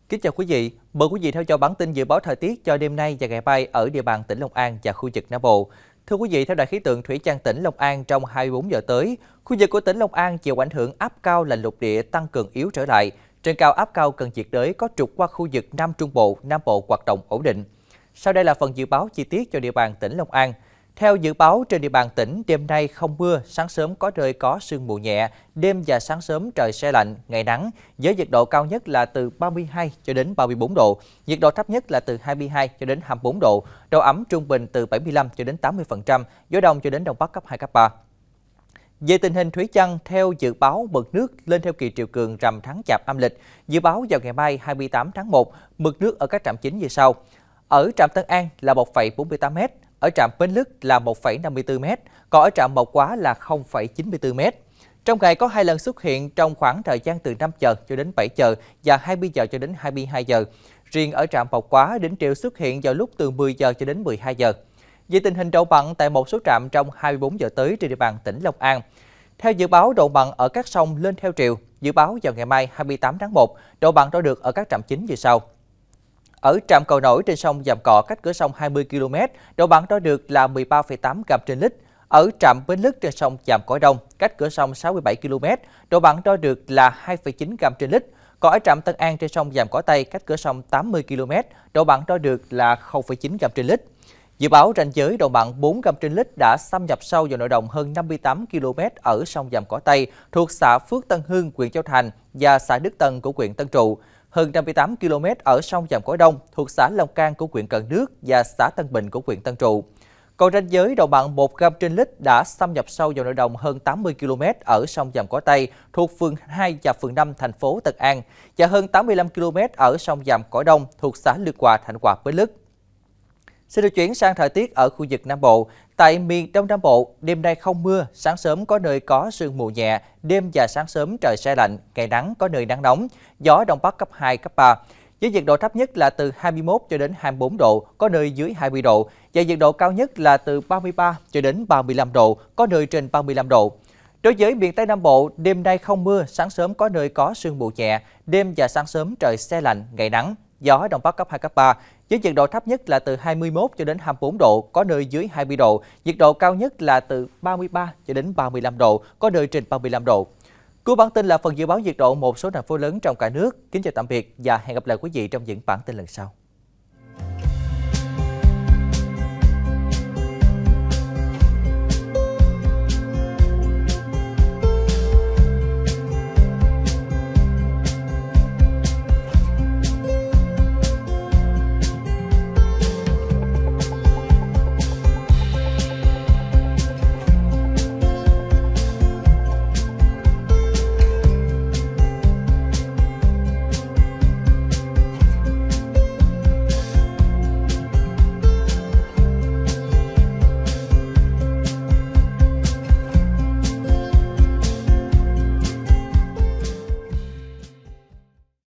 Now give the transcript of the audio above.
Kính chào quý vị, mời quý vị theo dõi bản tin dự báo thời tiết cho đêm nay và ngày mai ở địa bàn tỉnh Long An và khu vực Nam Bộ. Thưa quý vị, theo Đài khí tượng thủy văn tỉnh Long An trong 24 giờ tới, khu vực của tỉnh Long An chịu ảnh hưởng áp cao lạnh lục địa tăng cường yếu trở lại. Trên cao áp cao cận nhiệt đới có trục qua khu vực Nam Trung Bộ, Nam Bộ hoạt động ổn định. Sau đây là phần dự báo chi tiết cho địa bàn tỉnh Long An. Theo dự báo trên địa bàn tỉnh, đêm nay không mưa, sáng sớm có nơi có sương mù nhẹ, đêm và sáng sớm trời se lạnh, ngày nắng, với nhiệt độ cao nhất là từ 32 cho đến 34 độ, nhiệt độ thấp nhất là từ 22 cho đến 24 độ, độ ẩm trung bình từ 75 cho đến 80%, gió đông cho đến đông bắc cấp 2 cấp 3. Về tình hình thủy văn, theo dự báo mực nước lên theo kỳ triều cường rằm tháng Chạp âm lịch, dự báo vào ngày mai 28 tháng 1, mực nước ở các trạm chính như sau. Ở trạm Tân An là 1,48 m, ở trạm Bến Lức là 1,54 m, còn ở trạm Mộc Quá là 0,94 m. Trong ngày có 2 lần xuất hiện trong khoảng thời gian từ 5 giờ cho đến 7 giờ và 20 giờ cho đến 22 giờ. Riêng ở trạm Mộc Quá, đỉnh triều xuất hiện vào lúc từ 10 giờ cho đến 12 giờ. Về tình hình độ mặn tại một số trạm trong 24 giờ tới trên địa bàn tỉnh Long An. Theo dự báo, độ mặn ở các sông lên theo triều, dự báo vào ngày mai 28 tháng 1, độ mặn đo được ở các trạm chính như sau. Ở trạm Cầu Nổi trên sông Vàm Cỏ cách cửa sông 20 km, độ mặn đo được là 13,8 gram trên lít. Ở trạm Bến Lức trên sông Vàm Cỏ Đông cách cửa sông 67 km, độ mặn đo được là 2,9 gram trên lít. Còn ở trạm Tân An trên sông Vàm Cỏ Tây cách cửa sông 80 km, độ mặn đo được là 0,9 gram trên lít. Dự báo ranh giới độ mặn 4 gram trên lít đã xâm nhập sâu vào nội đồng hơn 58 km ở sông Vàm Cỏ Tây thuộc xã Phước Tân Hưng, huyện Châu Thành và xã Đức Tân của huyện Tân Trụ, hơn 58 km ở sông Vàm Cỏ Đông thuộc xã Long Can của huyện Cần Đước và xã Tân Bình của huyện Tân Trụ. Còn ranh giới độ mặn 1 gram trên lít đã xâm nhập sâu vào nội đồng hơn 80 km ở sông Vàm Cỏ Tây thuộc phường 2 và phường 5 thành phố Tân An và hơn 85 km ở sông Vàm Cỏ Đông thuộc xã Lược Hòa, Thạnh Hòa, Bến Lức. Xin được chuyển sang thời tiết ở khu vực Nam Bộ. Tại miền Đông Nam Bộ, đêm nay không mưa, sáng sớm có nơi có sương mù nhẹ, đêm và sáng sớm trời se lạnh, ngày nắng có nơi nắng nóng, gió đông bắc cấp 2, cấp 3. Với nhiệt độ thấp nhất là từ 21 cho đến 24 độ, có nơi dưới 20 độ, và nhiệt độ cao nhất là từ 33 cho đến 35 độ, có nơi trên 35 độ. Đối với miền Tây Nam Bộ, đêm nay không mưa, sáng sớm có nơi có sương mù nhẹ, đêm và sáng sớm trời se lạnh, ngày nắng, gió đông bắc cấp 2, cấp 3. Với nhiệt độ thấp nhất là từ 21 cho đến 24 độ, có nơi dưới 20 độ, nhiệt độ cao nhất là từ 33 cho đến 35 độ, có nơi trên 35 độ. Cuối bản tin là phần dự báo nhiệt độ một số thành phố lớn trong cả nước. Kính chào tạm biệt và hẹn gặp lại quý vị trong những bản tin lần sau.